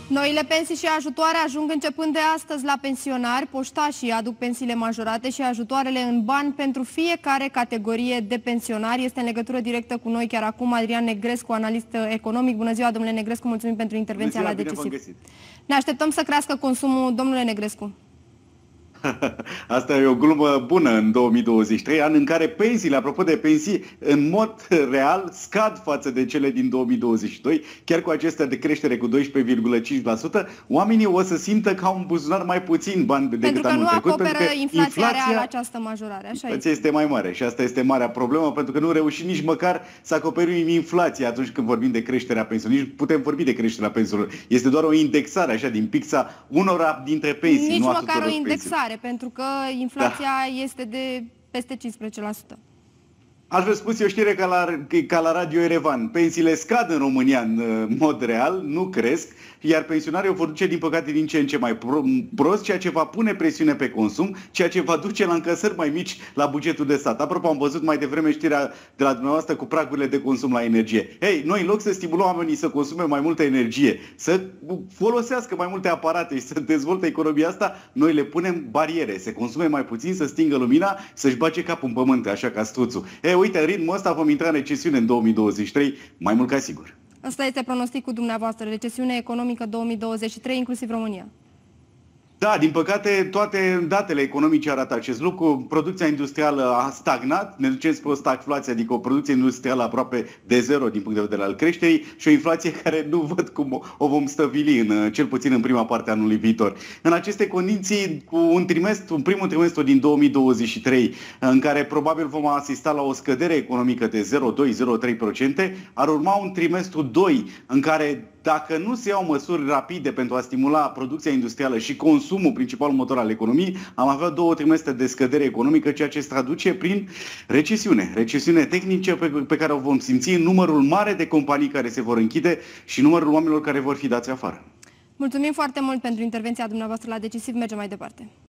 Noile pensii și ajutoare ajung începând de astăzi la pensionari. Poștașii aduc pensiile majorate și ajutoarele în bani pentru fiecare categorie de pensionari. Este în legătură directă cu noi chiar acum Adrian Negrescu, analist economic. Bună ziua, domnule Negrescu, mulțumim pentru intervenția la Decisiv. Ne așteptăm să crească consumul, domnule Negrescu. Asta e o glumă bună în 2023, an în care pensiile, apropo de pensii, în mod real scad față de cele din 2022, chiar cu acestea de creștere cu 12,5%, oamenii o să simtă că au un buzunar mai puțin bani decât anul trecut. Pentru că nu acoperă inflația reală această majorare. Inflația este mai mare și asta este marea problemă, pentru că nu reușim nici măcar să acoperim inflația atunci când vorbim de creșterea pensiilor. Nici putem vorbi de creșterea pensiilor. Este doar o indexare așa din pixa unora dintre pensii. Nici nu măcar o indexare. Pentru că inflația este de peste 15%. Aș vrea spus o știre ca la Radio Erevan. Pensiile scad în România în mod real, nu cresc, iar pensionarii o vor duce din păcate din ce în ce mai prost, ceea ce va pune presiune pe consum, ceea ce va duce la încasări mai mici la bugetul de stat. Apropo, am văzut mai devreme știrea de la dumneavoastră cu pragurile de consum la energie. Ei, noi în loc să stimulăm oamenii să consume mai multă energie, să folosească mai multe aparate și să dezvolte economia asta, noi le punem bariere, să consume mai puțin, să stingă lumina, să-și bage capul în pământ, așa ca struțul. Uite, în ritmul ăsta vom intra în recesiune în 2023, mai mult ca sigur. Asta este pronosticul dumneavoastră, recesiune economică 2023, inclusiv România. Da, din păcate, toate datele economice arată acest lucru. Producția industrială a stagnat, ne ducem spre o stagflație, adică o producție industrială aproape de zero din punct de vedere al creșterii și o inflație care nu văd cum o vom stăvili, cel puțin în prima parte a anului viitor. În aceste condiții, cu un primul trimestru din 2023, în care probabil vom asista la o scădere economică de 0,2-0,3%, ar urma un trimestru 2 în care, dacă nu se iau măsuri rapide pentru a stimula producția industrială și consumul, principalul motor al economiei, am avea 2 trimestre de scădere economică, ceea ce se traduce prin recesiune. Recesiune tehnică pe care o vom simți în numărul mare de companii care se vor închide și numărul oamenilor care vor fi dați afară. Mulțumim foarte mult pentru intervenția dumneavoastră la Decisiv. Mergem mai departe.